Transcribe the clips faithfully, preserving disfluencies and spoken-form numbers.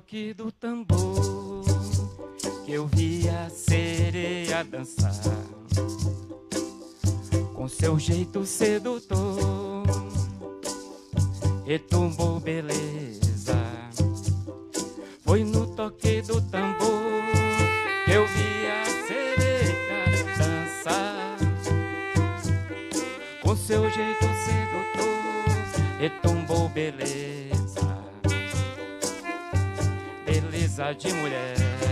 toque do tambor que eu vi a sereia dançar, com seu jeito sedutor, retumbou beleza. Foi no toque do tambor que eu vi a sereia dançar, com seu jeito sedutor, retumbou beleza, beleza de mulher.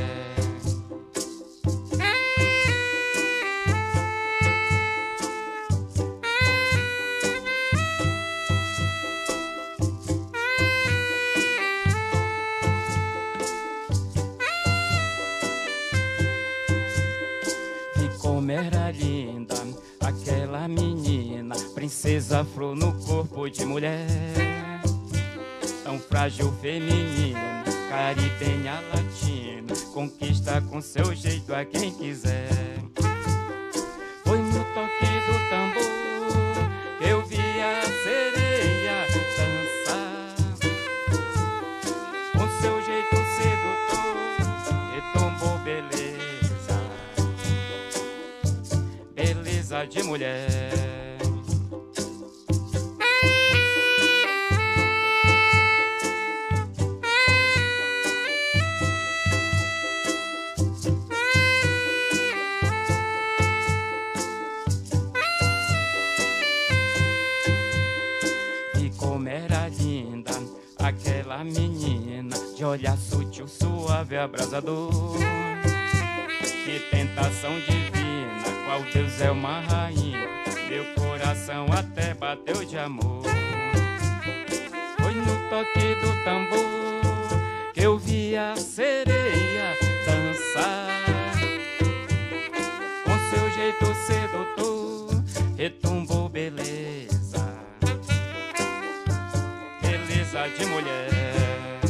Como era linda aquela menina, princesa flor no corpo de mulher, tão frágil feminina, caribenha latina, conquista com seu jeito a quem quiser. Foi no toque do tambor que eu vi a sereia dançar, com seu jeito sedutor, retumbou beleza, beleza de mulher. E como era linda aquela menina, de olhar sutil, suave, abrasador, que tentação divina, qual Deus é uma rainha, meu coração até bateu de amor. Foi no toque do tambor que eu vi a sereia dançar, com seu jeito sedutor, retumbou beleza, beleza de mulher.